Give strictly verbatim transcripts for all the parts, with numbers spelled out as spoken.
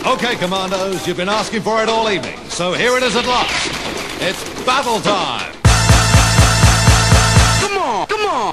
Okay, Commandos, you've been asking for it all evening, so here it is at last. It's battle time! Come on, come on!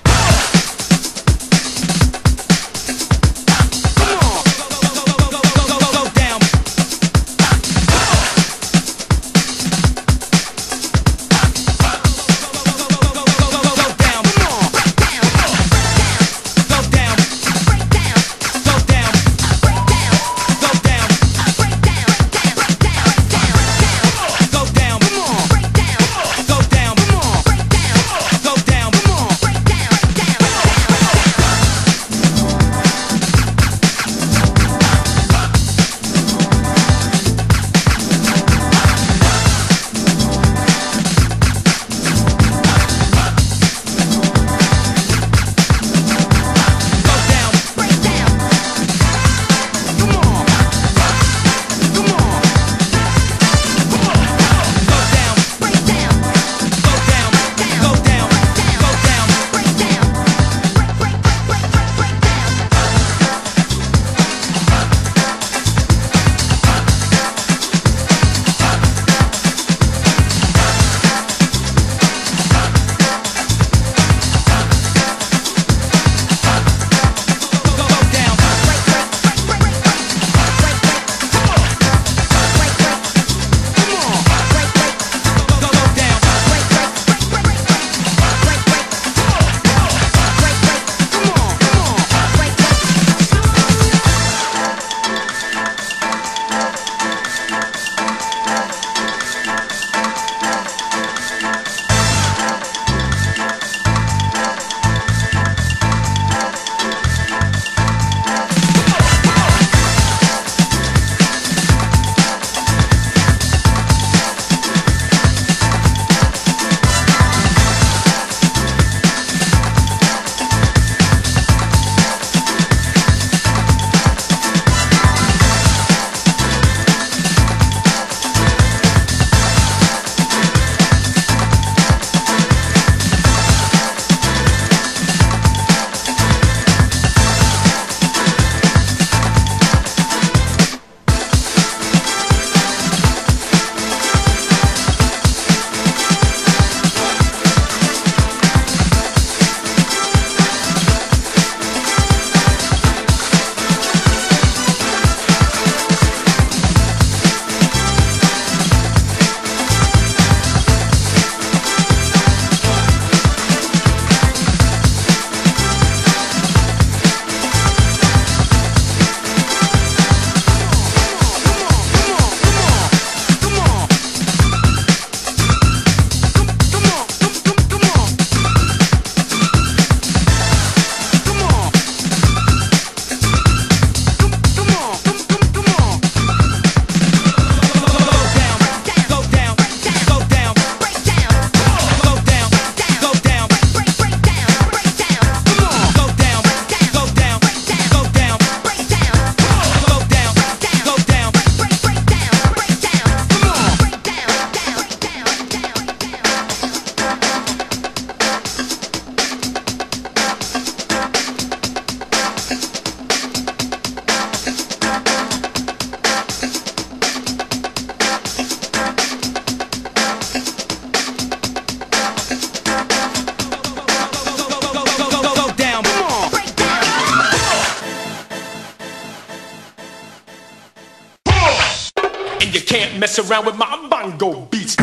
You can't mess around with my bongo beats.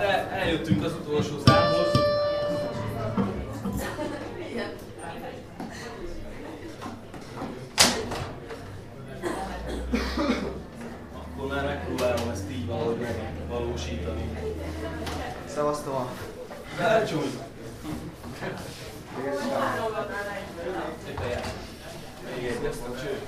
el, eljöttünk az utolsó számhoz. Akkor már megpróbálom ezt így valahogy megvalósítani. Szevasztok! Elcsúly! Még egy, ezt a cső.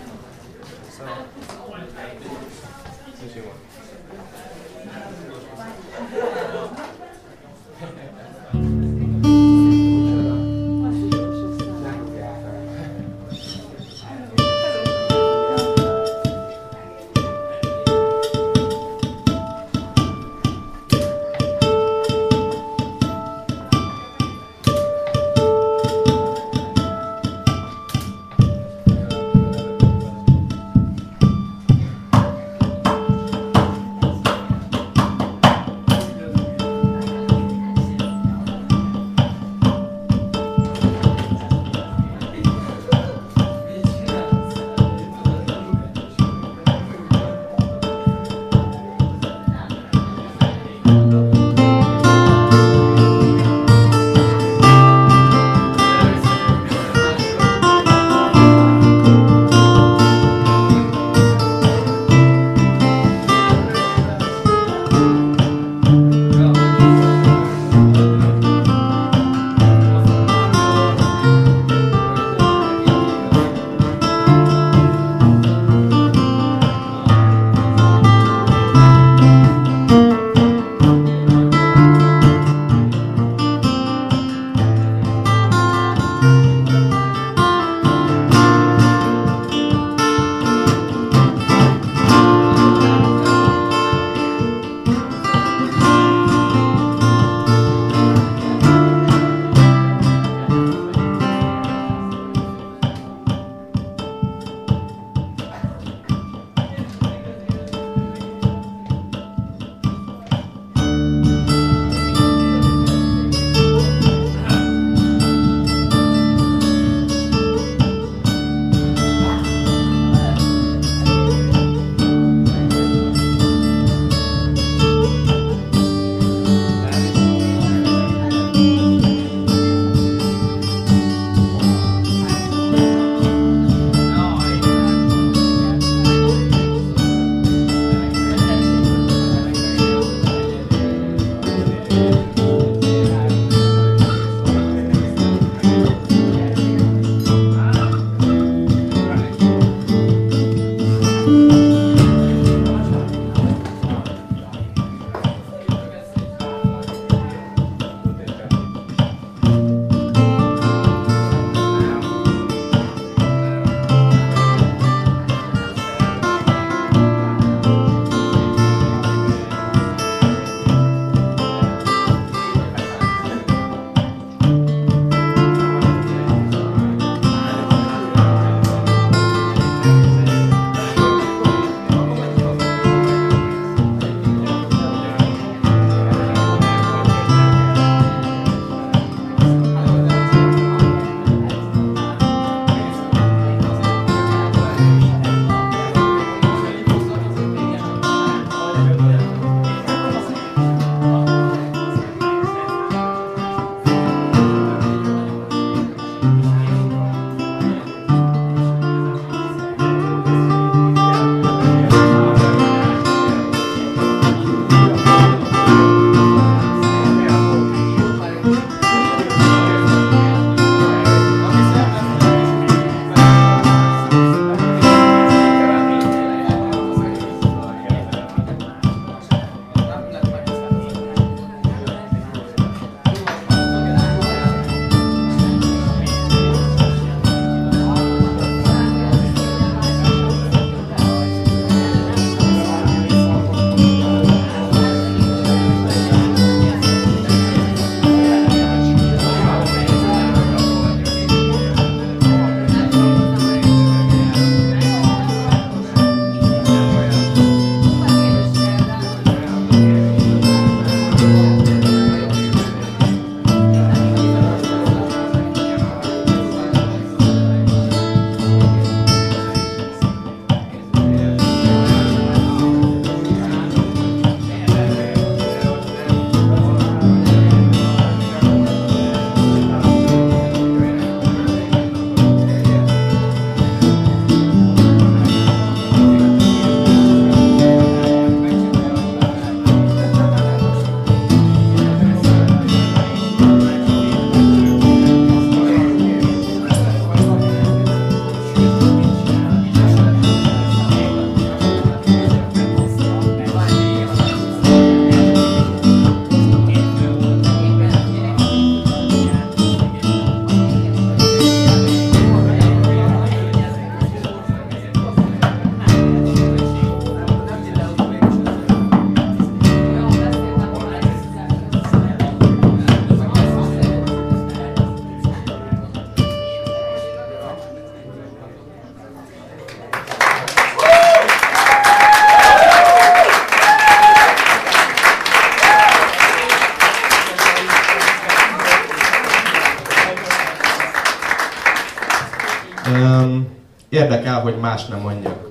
Um, érdekel, hogy más nem mondjak.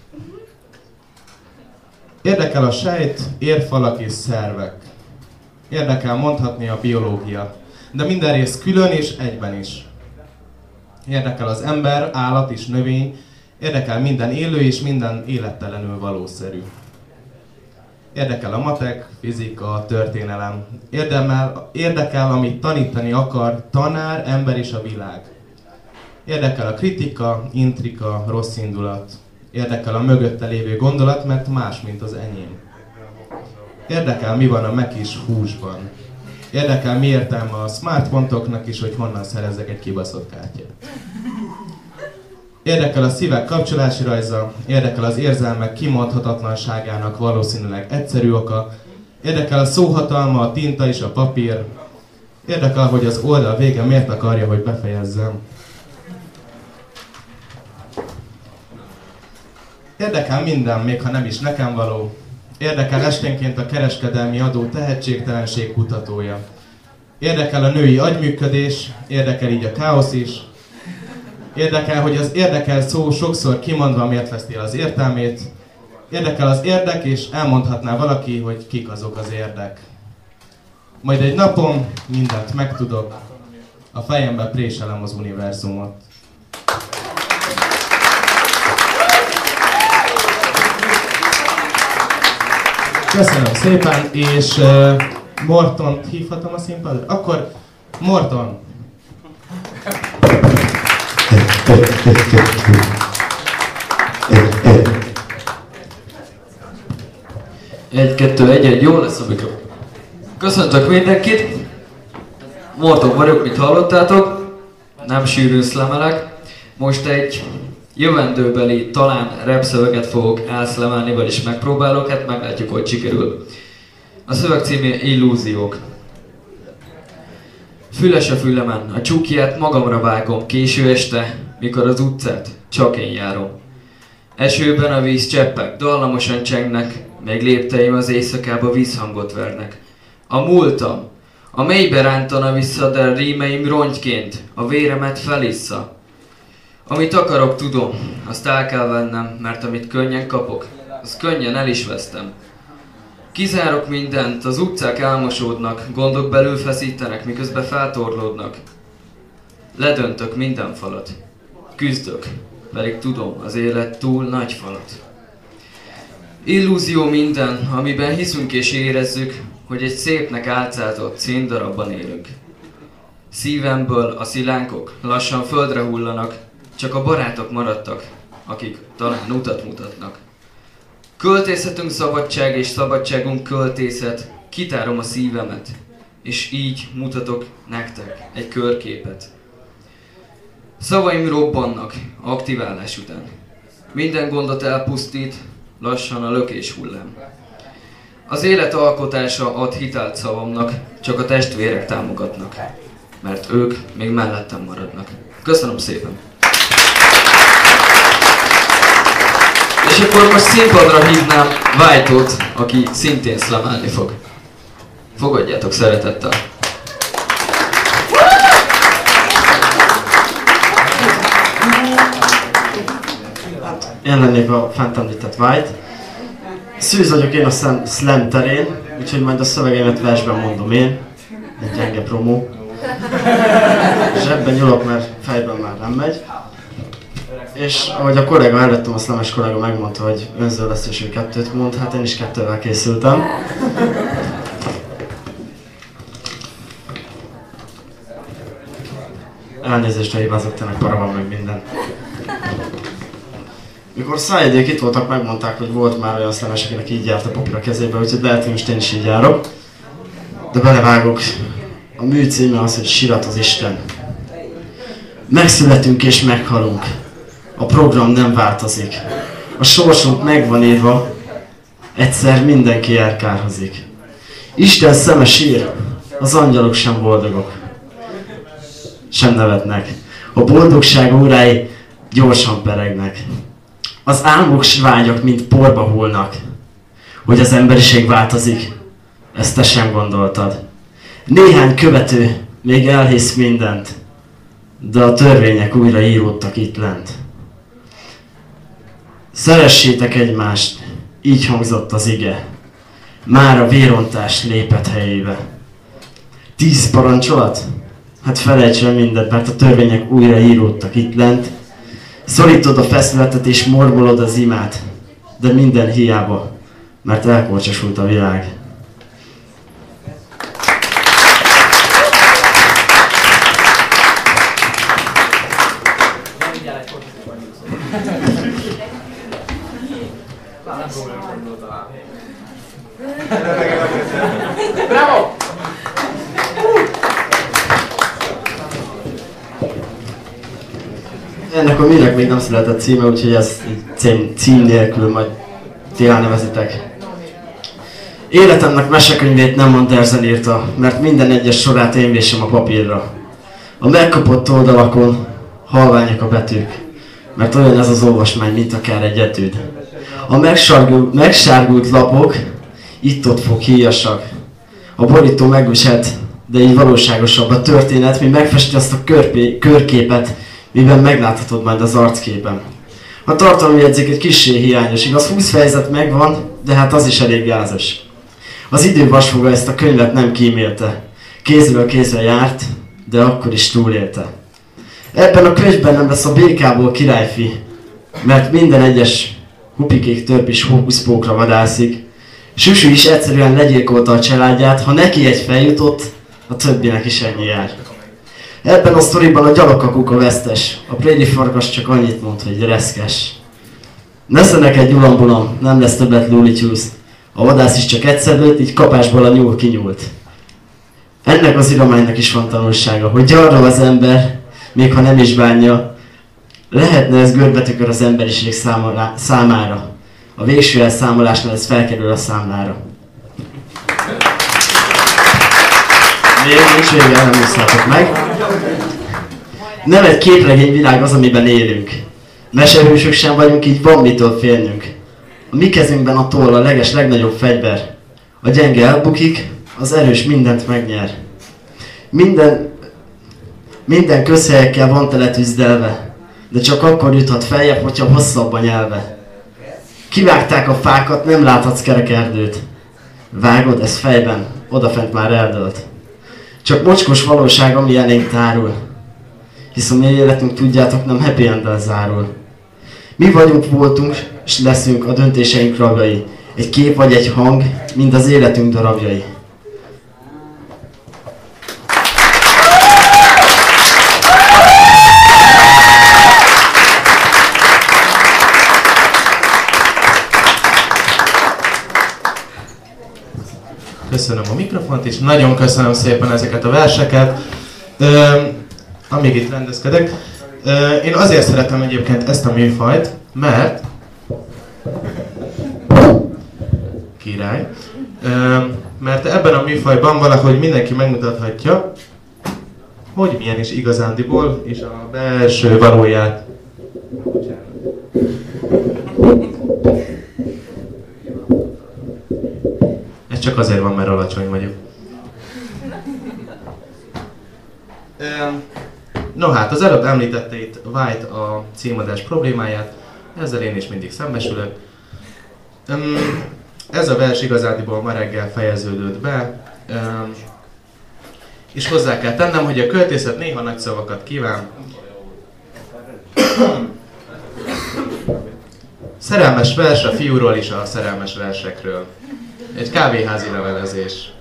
Érdekel a sejt, érfalak és szervek. Érdekel mondhatni a biológia, de minden rész külön és egyben is. Érdekel az ember, állat és növény, érdekel minden élő és minden élettelenül valószerű. Érdekel a matek, fizika, történelem. Érdemel, érdekel, amit tanítani akar tanár, ember és a világ. Érdekel a kritika, intrika, rossz indulat. Érdekel a mögötte lévő gondolat, mert más, mint az enyém. Érdekel, mi van a mekis húsban. Érdekel, mi értelme a smartpontoknak is, hogy honnan szerezzek egy kibaszott kártyát. Érdekel a szívek kapcsolási rajza, érdekel az érzelmek kimondhatatlanságának valószínűleg egyszerű oka, érdekel a szóhatalma, a tinta és a papír, érdekel, hogy az oldal vége miért akarja, hogy befejezzem. Érdekel minden, még ha nem is nekem való. Érdekel esténként a kereskedelmi adó tehetségtelenség kutatója. Érdekel a női agyműködés, érdekel így a káosz is. Érdekel, hogy az érdekel szó sokszor kimondva miért veszti el az értelmét. Érdekel az érdek, és elmondhatná valaki, hogy kik azok az érdek. Majd egy napon mindent megtudok, a fejembe préselem az univerzumot. Köszönöm szépen, és uh, Mortont hívhatom a színpadra? Akkor Morton! Egy, kettő, egy, egy, jó lesz a mikro. Köszöntök mindenkit! Morton vagyok, mint hallottátok. Nem sűrűn szlemelek. Most egy jövendőbeli, talán rap szöveget fogok elszlemelni, vagyis megpróbálok, hát meglátjuk, hogy sikerül. A szöveg címe Illúziók. Füles a fülemen, a csukját magamra vágom késő este, mikor az utcát csak én járom. Esőben a víz cseppek dallamosan csengnek, még lépteim az éjszakába vízhangot vernek. A múltam, a mélybe rántana vissza, de a rímeim rongyként a véremet felissza. Amit akarok, tudom, azt el kell vennem, mert amit könnyen kapok, azt könnyen el is vesztem. Kizárok mindent, az utcák elmosódnak, gondok belül feszítenek, miközben feltorlódnak. Ledöntök minden falat. Küzdök, pedig tudom, az élet túl nagy falat. Illúzió minden, amiben hiszünk és érezzük, hogy egy szépnek álcázott színdarabban élünk. Szívemből a szilánkok lassan földre hullanak, csak a barátok maradtak, akik talán utat mutatnak. Költészetünk szabadság és szabadságunk költészet, kitárom a szívemet, és így mutatok nektek egy körképet. Szavaim robbannak aktiválás után. Minden gondot elpusztít, lassan a lökés hullám. Az élet alkotása ad hitelt szavamnak, csak a testvérek támogatnak, mert ők még mellettem maradnak. Köszönöm szépen! És akkor most színpadra hívnám White-ot, aki szintén szlemelni fog. Fogadjátok szeretettel! Én lennék a fent említett White. Szűz vagyok én a slam terén, úgyhogy majd a szövegeimet versben mondom én. Egy gyenge promó. Zsebben nyúlok, mert fejben már nem megy. És ahogy a kolléga előttem, a szlemes kolléga megmondta, hogy önző lesz és ő kettőt mond, hát én is kettővel készültem. Elnézést, ha hibázok, tényleg para van meg minden. Mikor szájegyék itt voltak, megmondták, hogy volt már olyan szlemes, akinek így járt a papír a kezébe, úgyhogy lehet, hogy most én is így járok. De belevágok. A mű címe az, hogy Sirat az Isten. Megszületünk és meghalunk. A program nem változik. A sorsunk meg van írva. Egyszer mindenki járkálhozik. Isten szeme sír. Az angyalok sem boldogok. Sem nevetnek. A boldogság órái gyorsan peregnek. Az álmok s vágyak mind porba hullnak. Hogy az emberiség változik, ezt te sem gondoltad. Néhány követő még elhisz mindent. de a törvények újra íródtak itt lent. Szeressétek egymást, így hangzott az ige. Már a vérontás lépett helyébe. Tíz parancsolat? Hát felejts el mindent, mert a törvények újra íródtak itt lent. Szorítod a feszületet és mormolod az imát, de minden hiába, mert elkorcsosult a világ. Bravo! Ennek a műnek még nem született címe, úgyhogy ezt cím, cím nélkül majd ti elnevezitek. Életemnek mesekönyvét nem Andersen írta, mert minden egyes sorát én vésem a papírra. A megkapott oldalakon halványak a betűk, mert olyan ez az olvasmány, mint akár egy etűd. A megsárgult, megsárgult lapok itt-ott fog híjasak. A borító megviselt, de így valóságosabb a történet, mi megfesti azt a körpé, körképet, miben megláthatod majd az arcképen. A tartalmi jegyzék egy kissé hiányos, igaz, húsz fejezet megvan, de hát az is elég gázos. Az idő vasfoga ezt a könyvet nem kímélte. Kézről kézre járt, de akkor is túlélte. Ebben a könyvben nem lesz a békából királyfi, mert minden egyes hupikék törp is hókuszpókra vadászik. Süsű is egyszerűen legyilkolta a családját, ha neki egy feljutott, a többinek is ennyi jár. Ebben a sztoriban a gyalogkakuka vesztes, a préri farkas csak annyit mond, hogy reszkes. Neszenek egy ulambulam, nem lesz többet lúlityúsz. A vadász is csak egyszer lőtt, így kapásból a nyúl kinyúlt. Ennek az írománynak is van tanulsága, hogy gyarra az ember, még ha nem is bánja, lehetne ez görbetükör az emberiség számára. A végső elszámolásnál ez felkerül a számlára. Még nincs vége, nem úszhatok meg. Nem egy képregényvilág az, amiben élünk. Mesehősök sem vagyunk, így van mitől félnünk. A mi kezünkben a toll a leges legnagyobb fegyver. A gyenge elbukik, az erős mindent megnyer. Minden, minden közhelyekkel van tele tüzdelve, de csak akkor juthat feljebb, hogyha hosszabb a nyelve. Kivágták a fákat, nem láthatsz kerek erdőt. Vágod, ez fejben, odafent már eldőlt. Csak mocskos valóság, ami elénk tárul. Hisz a mi életünk, tudjátok, nem happy end-el zárul. Mi vagyunk, voltunk, és leszünk a döntéseink rabjai. Egy kép vagy egy hang, mind az életünk darabjai. Köszönöm a mikrofont, és nagyon köszönöm szépen ezeket a verseket, Ö, amíg itt rendezkedek. Ö, én azért szeretem egyébként ezt a műfajt, mert... Király. Ö, mert ebben a műfajban valahogy mindenki megmutathatja, hogy milyen is igazándiból, és a belső valóját. Ez csak azért van, mert alacsony vagyok. No hát, az előbb említette itt White a címadás problémáját, ezzel én is mindig szembesülök. Ez a vers igazából ma reggel fejeződött be, és hozzá kell tennem, hogy a költészet néha nagy szavakat kíván. Szerelmes vers a fiúról és a szerelmes versekről. Egy kávéházi levelezés.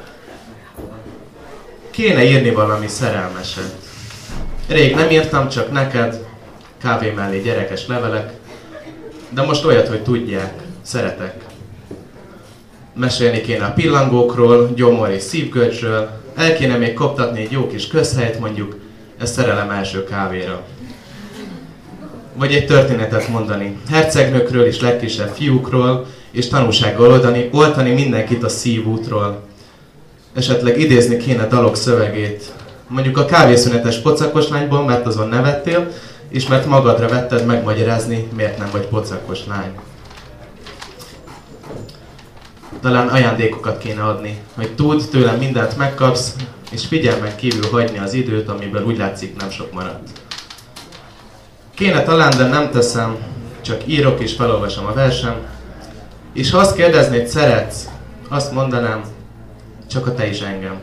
Kéne írni valami szerelmeset. Rég nem írtam, csak neked, kávé mellé gyerekes levelek, de most olyat, hogy tudják, szeretek. Mesélni kéne a pillangókról, gyomor és szívgörcsről, el kéne még koptatni egy jó kis közhelyt, mondjuk, ez szerelem első kávéra. Vagy egy történetet mondani, hercegnőkről és legkisebb fiúkról, és tanúsággal oldani, oltani mindenkit a szívútról. Esetleg idézni kéne dalok szövegét. Mondjuk a kávészünetes pocakos lányból, mert azon nevettél, és mert magadra vetted megmagyarázni, miért nem vagy pocakos lány. Talán ajándékokat kéne adni, hogy tudd, tőlem mindent megkapsz, és figyelmen kívül hagyni az időt, amiből úgy látszik nem sok maradt. Kéne talán, de nem teszem, csak írok és felolvasom a versem, és ha azt kérdeznéd, szeretsz, azt mondanám, csak a te is engem.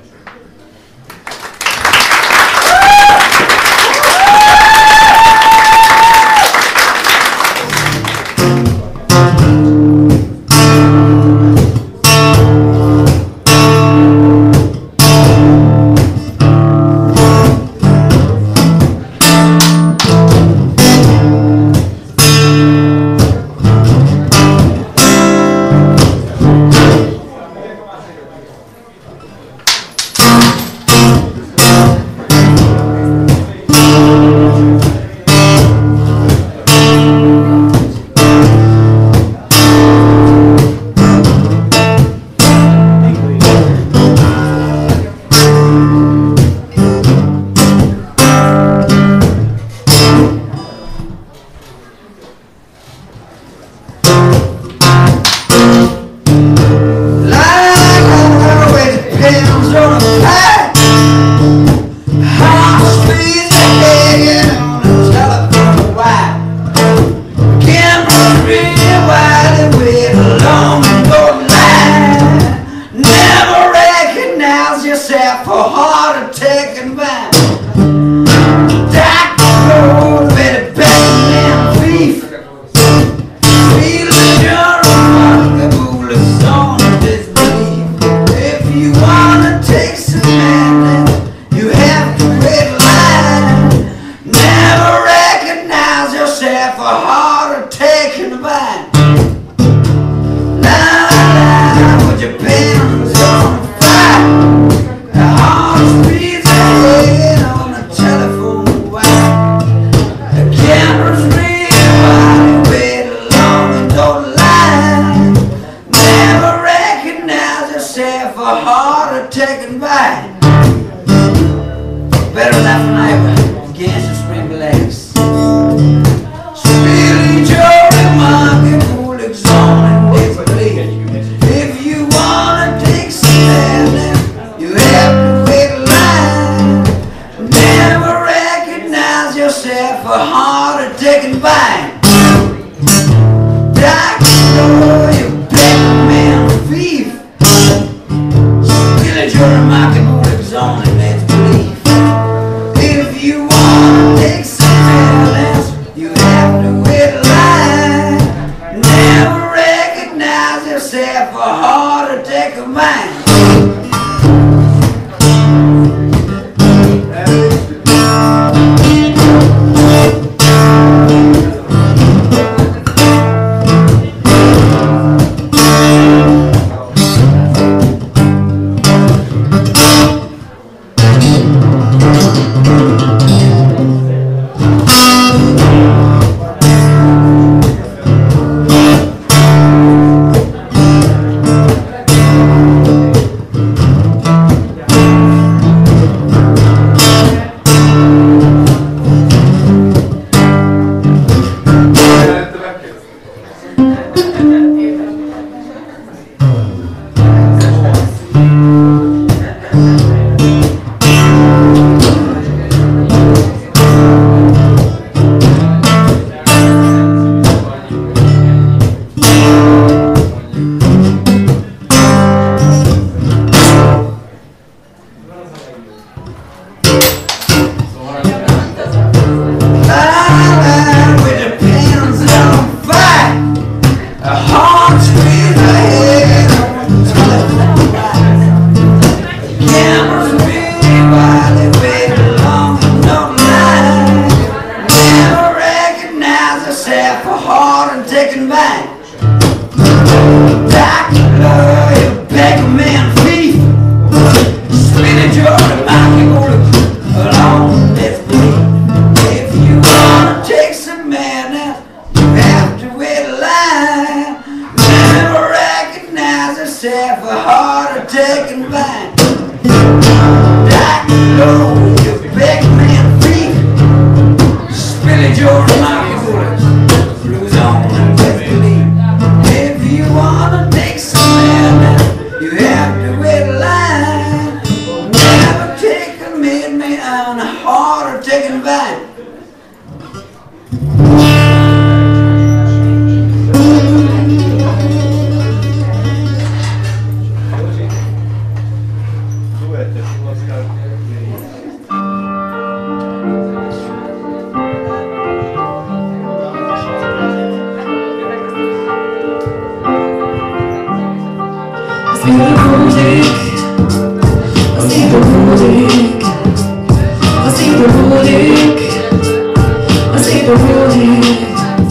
Az idő múlik, az idő múlik, az idő múlik, az idő múlik,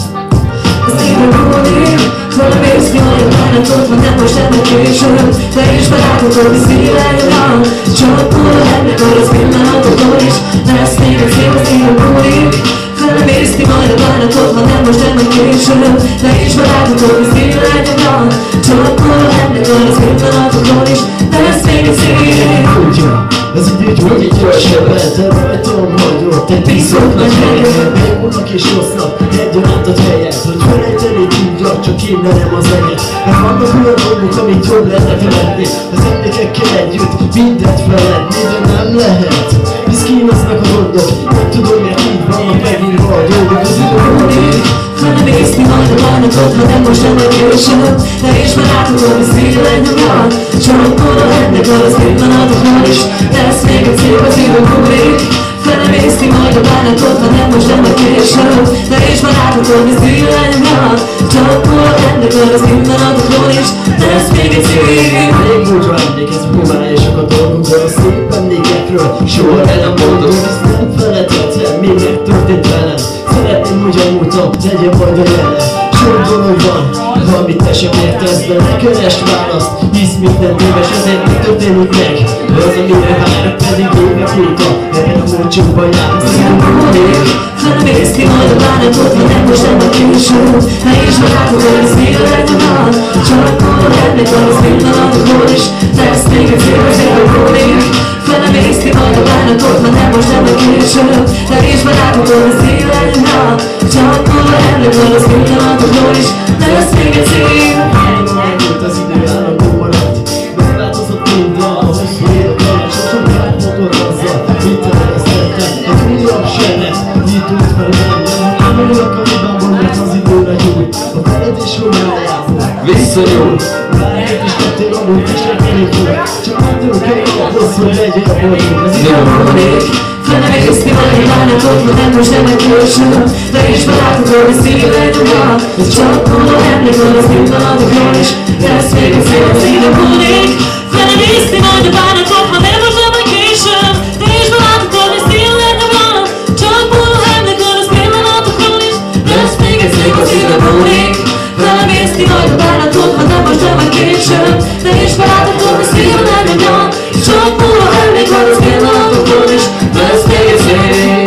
az idő múlik. Valami őszi majd a bánatot, van nem most ennek később. Te is barátod, hogy szívemben csak múlva ennek az pillanatokon is. Lesz még egy szép, az idő múlik. Valami őszi majd a bánatot, van nem most ennek később. Te is barátod, hogy szívemben csak múlva ennek az pillanatokon is. Lesz még egy szép. Tudja, ez így úgy, hogy így gyorsabban, de rajtam hagyott egy piszok nagy helyen. Megmondnak és osznak egyaránt a helyet, hogy felejteni tudjak, csak én merem az enyet. Mert vannak olyan dolgok, amik jobb lenne feledni, az emlékekkel együtt mindent feledni, de nem lehet. Hisz kínoznak a gondok, nem tudom, miért így vannak megírva a dolgok. Az idő múlik, hanem észni majd a bánatot, ha nem most ennek később. De is már átadom, hogy szívem nyomjad. Csak oda ennek az pillanatokon is. Lesz még egy szép, az idő múlik. Felem észni majd a bánatot, ha nem most ennek később. De is már átadom, hogy szívem nyomjad. Csak oda ennek az pillanatokon is. Lesz még egy szép. Elég búcsú emlékezz próbálja sok a dolgok, de a szép emlékekről soha el nem mondom. Ezt nem feledhetem, mi megtörtént velem. Szeretném, hogy a múltam legyen majd a jelen. Sok dolog van, amit te sem értesz, de ne keresd választ. Hisz minden éves, ezért mi történik meg. Az, amire várok, pedig évek óta ebben a múlcsokban jár. Az idő múlik, hanem észni majd a bánatot, ha nem most ennek később. Ne is barátod, hogy szíved nyomjad. Csak oda ennek az pillanatokon is. Lesz még egy szép, az idő múlik. Felem észni majd a bánatot, ha nem most ennek később. De is barátod, hogy szíved nyomjad. Csak oda ennek az pillanatokon is. Lesz még egy szép. elmúlt az idő, állandó maradt. Megváltozott minden, a hosszú élet alatt. Sosem járt motorozza, mit terveztettem. Egy újabb sebet, nyitott fel bennem. Nem örülök, amiben van, mert az időre gyújt. A feledés honnan lejárul, visszanyúl. Bármit is tettél, amúgy is reményekül. Csak attól kell ahhoz, hogy legyen boldog. Az idő múlik. Felem észni majd a bánatot, ha nem most ennek később. De is barátod, hogy szíved nyomjad. Csak oda ennek az pillanatokon is. Lesz még egy szép, az idő múlik. Felem észni majd a bánatot, ha nem most ennek később. De is barátod, hogy szíved nyomjad. Csak oda ennek az pillanatokon is. Lesz még egy szép, az idő múlik. Felem észni majd a bánatot, ha nem most ennek később. De is barátod, hogy szíved nyomjad. Csak oda ennek az pillanatokon is. Lesz még egy szép.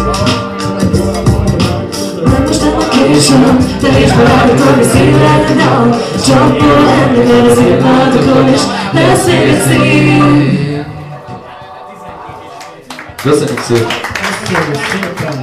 Nem most ennek később. De is barátod, hogy szíved nyomjad. Csak oda ennek az pillanatokon is. Lesz még egy szép. Köszönjük szépen! Köszönjük szépen!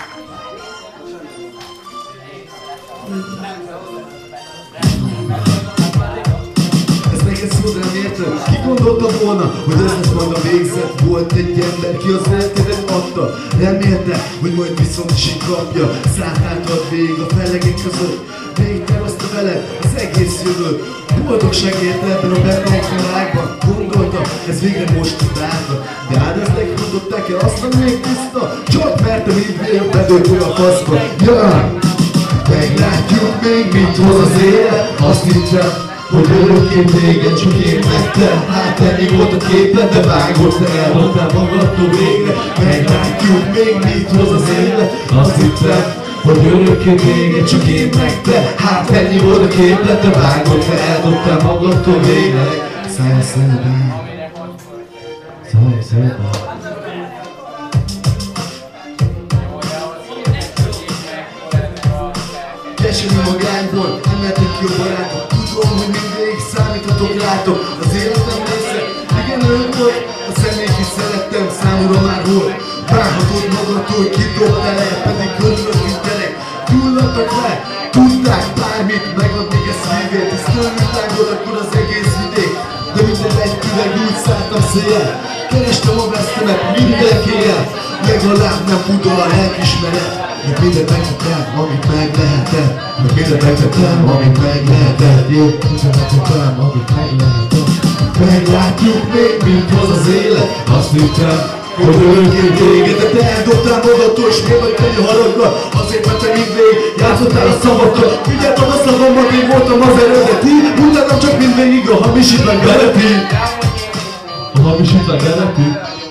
Ez neked szó, de nem érted? Ki gondolta volna, hogy ez lesz majd a végzet? Volt egy ember, ki az életedet adta. Remélte, hogy majd viszont sikapja. Szátát ad végig a felegek között. Végigterozta vele az egész jövő. Boldogság érte ebben a beteg világban. Gondolta, ez végre most tudálta. De áldozták, mondották el azt, ami még tiszta. Csak mert a mindvél bedőlt a faszba. Ja! Meglátjuk még, mit hoz az élet. Azt hittem, hogy örökké téged csak én megtem. Hát ennyi volt a képlet, de vágott, te elmondtál magadtól végre. Meglátjuk még, mit hoz az élet. Azt hittem, hogy örökké téged csak én megtem. Hát ennyi volt a képlet, de vágott, te eldobtál magadtól végre. Szállj szemben, szállj szemben. Keserű magányból, emeltek ki a barátok. Tudom, hogy mindig számíthatok rátok. Az életem része, igen ők volt. A személyt is szerettem, számomra már volt. Bánhatod magadtól, hogy kidobtál el, pedig körülök mindenek. Gyulladtak le, tudták bármit, megadni a szívét. És tőlük lángod akkor az egész vidék. De minden egy üveg úgy szálltam széjjel. Kerestem a vesztemet mindenkivel. Legalább nem futol a lelkismeret. Meg mindent megtettem, amit meg lehetett. Meg mindent megtettem, amit meg lehetett. Mindent megtettem, amit meg lehetett. Meglátjuk még, mit hoz az élet. Azt hittem, hogy örökként téged, de te eldobtál magadtól, és miért vagy egy haraggal? Azért, mert te mindig játszottál a szavakkal. Figyeltem a szavamat, én voltam az eredeti, utáltam csak mindvégig a hamisítvány beleti. A hamisítvány beleti?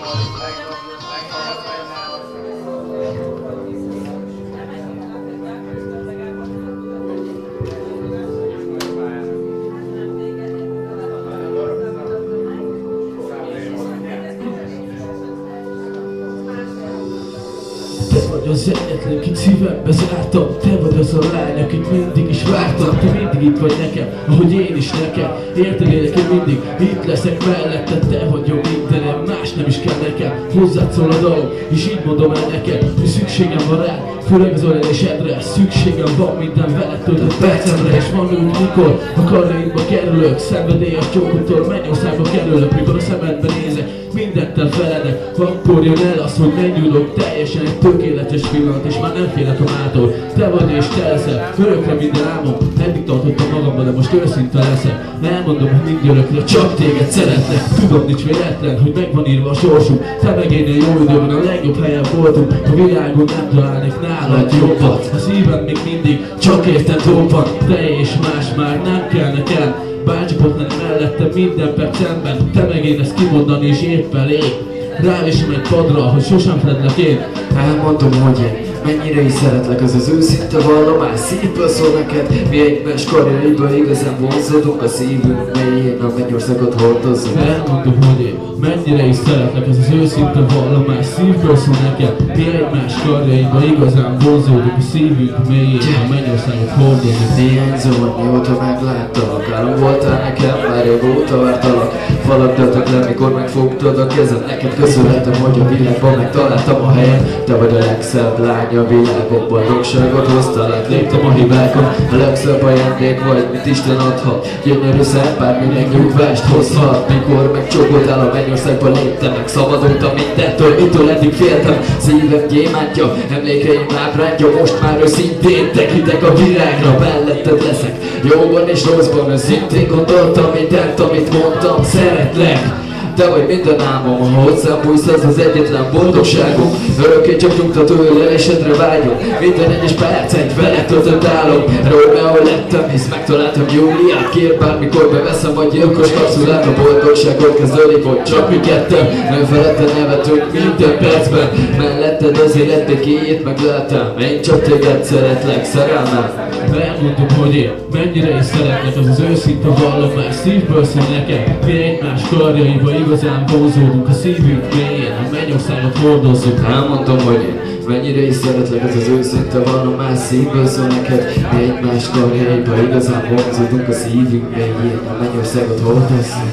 Te vagy az egyetlen, kit szívembe zártam. Te vagy az a lány, akit mindig is vártam. Te mindig itt vagy nekem, ahogy én is neked. Érted, élek én mindig, itt leszek mellette. Te vagy jó mindenem, más nem is kell nekem. Hozzád szól a dalom, és így mondom el neked, hogy szükségem van rád, főleg az ölelésedre. Szükségem van minden veled töltött percemre. És van úgy, mikor a karjaidba kerülök, szenvedélyes csókottól mennyországba kerülök. Mikor a szemedbe nézek, mindenttel feledek, akkor jön el az, hogy megnyúlok teljesen egy tökéletes pillanat, és már nem félek a mától. Te vagy és te leszel, örökre minden álmom. Eddig tartottam magamba, de most őszinte leszek. Elmondom, hogy mind örökre csak téged szeretlek. Tudom, nincs véletlen, hogy megvan írva a sorsunk. Te meg én a jó időben a legjobb helyen voltunk. A világon nem találnék nálad jobbat. A szívem még mindig csak érted robban. Te és más már nem kell nekem. Bárcsak ott lenni mellettem minden percemben. Te meg én ezt kimondani és épp elég. Rávésem egy padra, hogy sosem feledlek én. Elmondom, hogy én mennyire is szeretlek, az az őszinte vallomás. Szívből szól neked, mi egymás karjaiből igazán vonzódunk. A szívünk mélyén a mennyországot hordozzuk. Elmondom, hogy én mennyire is szeretlek, ez az őszinte vallomás. Szívből szól neked, mi egymás karjaiba igazán vonzódunk. A szívünk mélyén a mennyországot hordozzuk. Hiányzom, hogy mióta megláttalak. Álom voltál nekem, már régóta vártalak. Falakdatok le, mikor megfogtad a kezed. Neked köszönhetem, hogy a világban megtaláltam a helyet. Te vagy a legszebb lány a világon, boldogságot hoztál át, léptem a hibákon. A legszebb ajándék vagy, mint Isten adhat. Gyönyörű szebb, bármilyen nyugvást hozhat. Mikor megcsókoltál a mennyországba, léptem meg, szabadultam mindentől, mitől eddig féltem. Szívem gyémántja, emlékeim ábrántja, most már őszintén tekintek a világra, melletted leszek, jóban és rosszban. Őszintén gondoltam mindent, amit mondtam, szeretlek. Te vagy minden álmom, ha hozzám bújsz, az az egyetlen boldogságom. Örökké csak nyugtató ölelésedre vágyom. Minden egyes perc egy veled töltött álom. Rómeó lettem, hisz megtaláltam Júliát. Kér bármikor beveszem a gyilkos kapszulát. A boldogságot kezdődik, hogy csak mi ketten. Nem feledte nevetünk minden percben. Melletted az élet békéjét megleltem. Én csak téged szeretlek, szerelmem. Elmondom, hogy én mennyire is szeretlek, az az őszinte vallomás. Szívből szól nekem, mi egymás karjaiba igazán vonzódunk. A szívünk mélyén a mennyországot hordozzuk. Elmondom, hogy én mennyire is szeretlek, ez az őszinte vallomás. Szívből szól neked, mi egymás karjaiba igazán vonzódunk. A szívünk mélyén a mennyországot hordozzuk.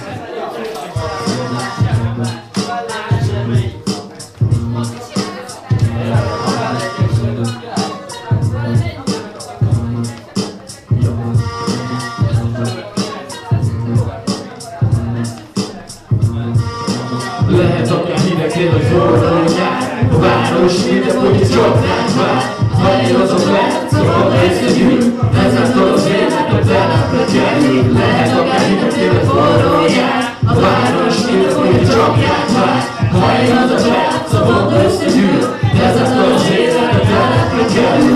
Lehet akár hideg tél, vagy forró nyár. A város minden, hogy itt csak ránk vár. Ha én azok lehet, szóval összegyűjt. Ezáltal az élet a telepre kerül. Lehet akár hideg tél, vagy forró nyár. A város minden, hogy itt csak ránk vár. Ha én azok lehet, szóval összegyűjt. Ezáltal az élet a telepre kerül.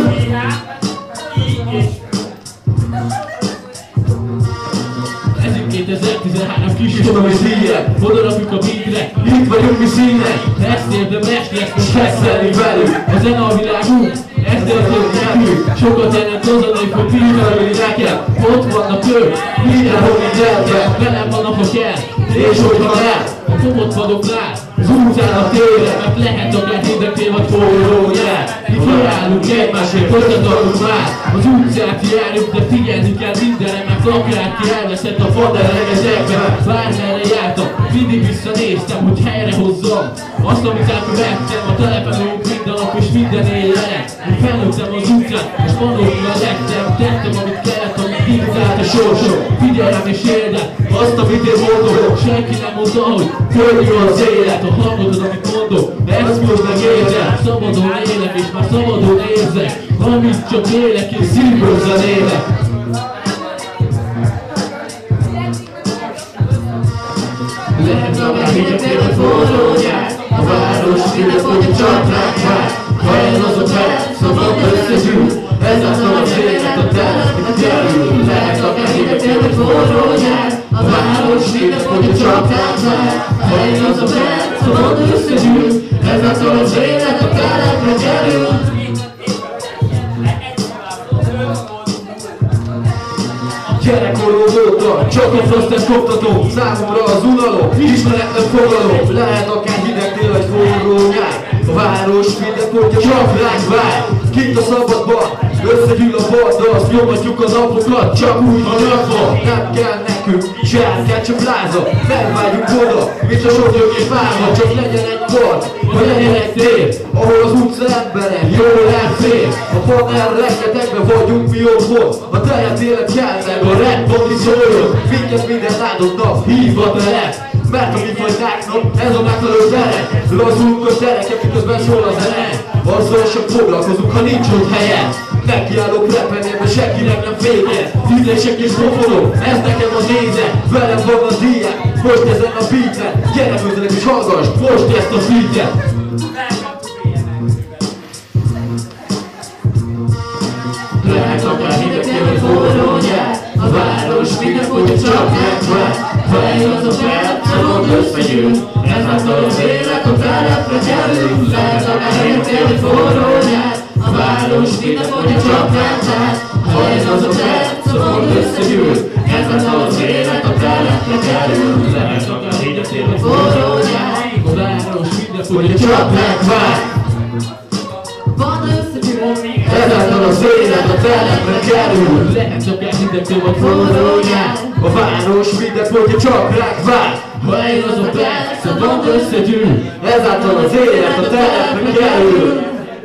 kétezer-tizenhárom kis tudom és híjek, oda rakjuk a beatre, itt vagyunk mi színek. Ezt érdemes lesz most feszelni velük. A zene a világunk, ezt történt nekünk. Sokat jelent azonnék, hogy pillanatni nekem. Ott vannak ők, mindenhol mindenben. Velem vannak ha kell, és hogyha nem, a kopott vadoknál, az utcán a tére. Mert lehet akár hideg tél vagy forró nyár. Mi kiállunk egymásért, összetartunk már. Az utcát járjuk, de figyelni kell mindenre. Mert akár ki elveszett a fadelegezekben. Bármerre jártam, mindig visszanéztem, hogy helyre hozzam azt, amit elkövettem. A telepelőnk minden nap és minden éjjel. Én felnőttem az utcán, és valóban lettem. Tettem, amit kellett, amit diktált a sorsom. Figyeljem és érdem azt, amit én mondom. Senki nem mondta, hogy könnyű az élet. Ha hallgatod, amit mondom, ezt most megérzem. Szabadon élek és már szabadon érzek. Amit csak élek és szívből zenélek. mindent, hogy csak ránk vár. Ha ez az a perc, a mondd összegyűl, ezáltal az élet a telepnek kerül. Lehet akár hidegtél, hogy forró nyár, a város mindent, hogy csak ránk vár. Ha ez az a perc, a mondd összegyűl, ezáltal az élet a telepnek kerül. Gyerekkorom óta csak a frostet koptatom, számomra az unalom, ismeretlen fogalom. Lehet akár hideg tél vagy forró nyár, a város minden pontja csak ránk vár. Kint a szabadban, összegyűl a banda, azt nyomatjuk a napokat, csak úgy van rakva. Nem kell nekünk sárkát, csak láza, nem vágyunk oda, mint a sodrok és fáma. Csak legyen egy part, vagy legyen egy tér, ahol az utca embere jól elfér. A panel rengetegben vagyunk mi otthon, a teljes élet kell meg a rap, ami szóljon. Minket minden áldott nap hív a telep, mert a mi fajtáknak ez a megfelelő tere. Lazulunk a tereken, miközben szól a zene, azzal sem foglalkozunk, ha nincs ott helyen. Nekiállok repelni, mert senkinek nem féke. Hűlések és pofolok, ez nekem a néze. Velem van a díját, most ezen a beaten. Gyere közülek és hallgass, most ezt a beatet. Lehet akár hidegtél, vagy forró nyár, a város minden pontja csak megvár. Ha eljön az a perc, a mondd összegyűl, ezáltal az élet a telepre kerül. Lehet akár hidegtél, vagy forró nyár, a város minden pontja csak megvár. Ha eljön az a perc, a mondd összegyűl, ezáltal az élet a telepre kerül. Lehet akár hidegtél, vagy forró nyár, a város minden pontja csak megvár. Ezáltal az élet a telepre kerül. Lehet csak elhidegtél vagy forró nyár, a város minden pontja csak ránk vár. Ha eljön az a perc, a mondd összegyűl, ezáltal az élet a telepre kerül.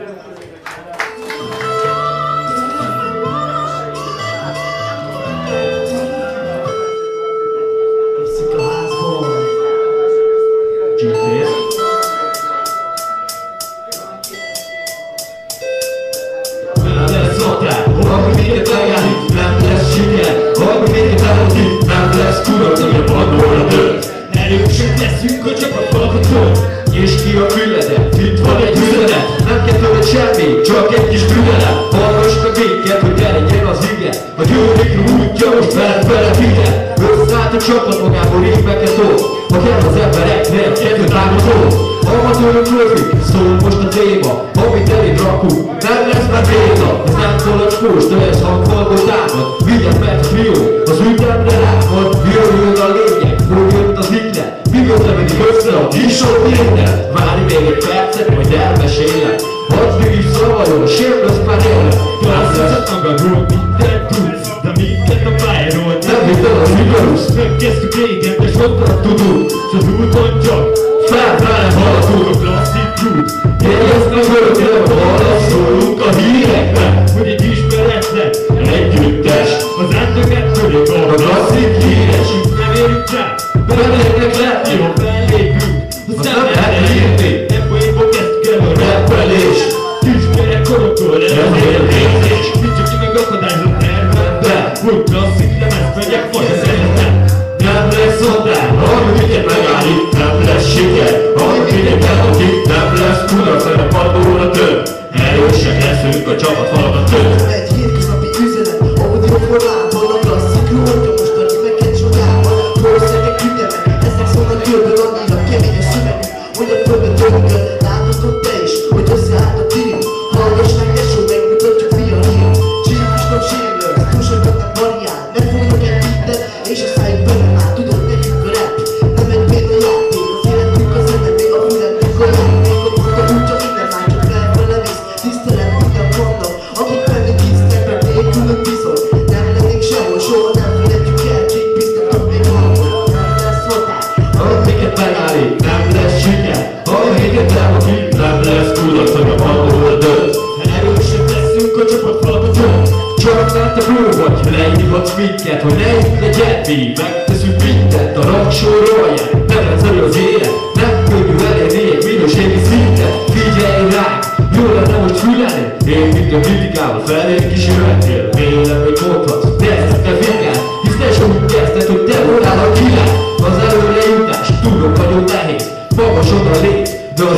Leszünk a csapatfalkatról, és ki a fületet, itt van egy üzenet. Nem kell tőled semmi, csak egy kis türelem. Hallgass meg minket, hogy elégjen az ige. A győrik útja most veled veled ide. Összeállt a csapat magából éveket ol, ha kell az embereknek kettő támadó. Amatőrök lövik, szól most a téma, amit eléd rakunk, nem lesz már béna. Ez nem szolacskós, de ez hangfalkot támad. Vigyázz meg a fiú, az ütemre rámad. Jöjjön a lényeg, hogy jött az iklet. Mióta mindig össze a kisok minden. Várj még egy percet, majd elmesélem. Addig is zavarol, sérülsz már élem. Klasszat magadról mindent tudsz, de minket a pályáról nem hittem az igaz. Megkezdtük régen, de sokat tudunk, s az úton csak fel velem haladunk. A klasszik út, jegyezd meg örökre, hogy halaszolunk a hírekbe. hogy egy ismeretlen együttes, az átlaget fölé a klasszik híres. nem érjük rá, Bemegyek lenni, jó fellépünk, azt nem lehet írni. E poénból kezdtük el a Rappelés, kisgyerek koroktól ez ez érzés. Nincs aki megakadályozott tervben, De hogy klasszik lemezt vegyek, vagy az életem. nem lesz odán, ami minket megállít, nem lesz siker. Ami minket elakít, nem lesz kudarc, mert a padlóra több. Erősek leszünk, a csapat valamat több. Egy hétköznapi üzenet, audio formában a klasszik ródja, most a rimeket csodában. Prószegek ütemek, ezek szólnak körből annyira kemény a szövegünk, hogy a földön törökön. Láthatod te is, hogy összeállt a tirium. Hallgass meg, tesó, megmutatjuk mi a hír. Csillagosnak sérülök, túlsoknak variál. Ne fogjuk el minden, és a szájuk bele áll. Tudod, nekünk a rap, nem egy béna játék. Az életünk az ennemény, a fülentünk a játék. A puszta útja minden már csak felfele visz. Tisztelet minden vannak, akik bennünk hisznek, mert nélkülünk bizony. Nem lennénk sehol, soha nem felejtjük el. Csak biztatok még valahol, nem lesz határ. Ami minket megállít, nem lesz siker. Ami minket elakít, nem lesz kudarc, hogy a padlóra dönt. Erősek leszünk, a csapat valamat több. Csak mert te bő vagy, leindíthatsz minket, hogy ne így legyen mi. Megteszünk mindent a rangsor alján, nem egyszerű az élet. Nem könnyű elérni egy minőségi szintet. Figyelj ránk, jó lenne most fülelni. Én minden kritikával felénk is jöhetnél. Vélemény mondhatsz, de ezt te figyelj. Hisz te sem úgy kezdted, hogy te voltál a király. Az előre jutás, tudom, nagyon nehéz. Magasod a lét, de az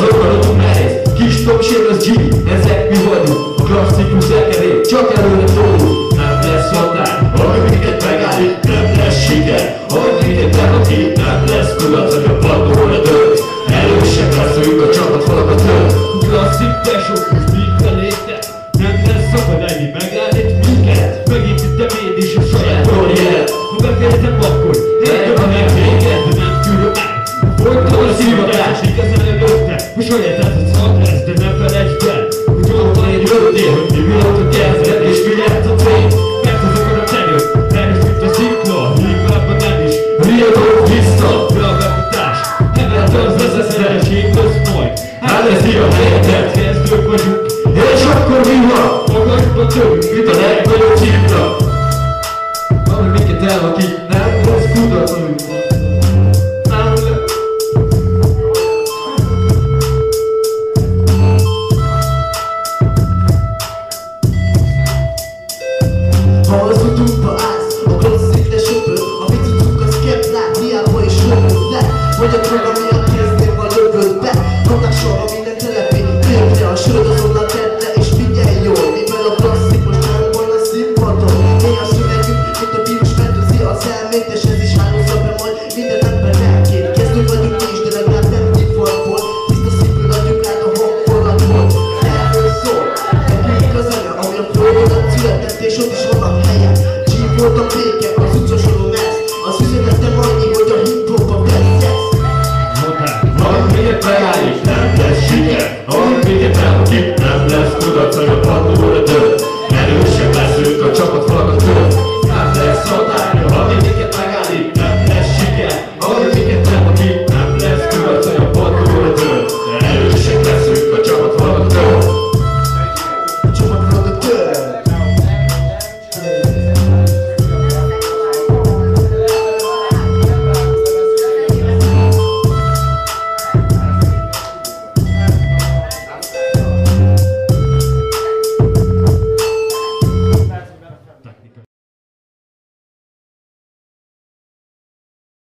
akaratom nehéz, kis topsér az G, ezek mi vagyunk, a klasszikus ekerék, csak előre tolunk. Nem lesz határ, ami minket megállít, nem lesz siker, ami minket elakít, nem lesz kudarc, hogy a padlóra dölt. Erősek leszünk, a csapat falakat tölt. Klasszik tesók, most mit elértek? Nem lesz akadály, megállít minket. Megépítem én is a saját karrieret. Ha befejezem, akkor értem a nem véget, de nem tűröm meg. Folyton a szívatás, igazán előtte, a saját ez az hat lesz, de ne felejtsd el, hogy ott van egy röldél, hogy mi miatt a kezdet, és mi lesz a cél. Mert azokon a tenyök, erős, mint a szikla, hívában nem is, riadok vissza, reagáltatás. Emelt az az a szerencség lesz majd, álleszi a helyetet, kezdők vagyunk, és akkor mi van? Magasba tőlünk, mint a legnagyobb cipra. Ami minket elvakít, nem lesz kudarcunk. Ha az utunkba állsz, a klasszik de söpör, a vicucunk az keplák, hiába is röpöd le. Vagy a droga miatt kezdél a lövödbe, hatásolva minden telepén, tőle a söröd azonnal tedd le, és figyelj jól, mivel a klasszik most nem van a színpadon. Mély a szövegünk, mint a vírus fertőzi az elmét, és ez is hálózza be majd minden ember lelkét. Kezdő vagyunk mi is, de legalább nem tifolból, tiszta szívből adjuk át a hangforratból. Erről szól, nekünk az anya, ami a próbódat született, és ott is vannak helyen. Csíp volt a béke, az utcasoron ez, az üzenetem annyi, hogy a hip-hop-a beszélsz. Van minket megállít, nem lesz siker, ami minket elakít, nem lesz kudarc, hogy a padlóra dölt. Erősek leszünk, a csapat falakat tölt. Nem lesz határ, ami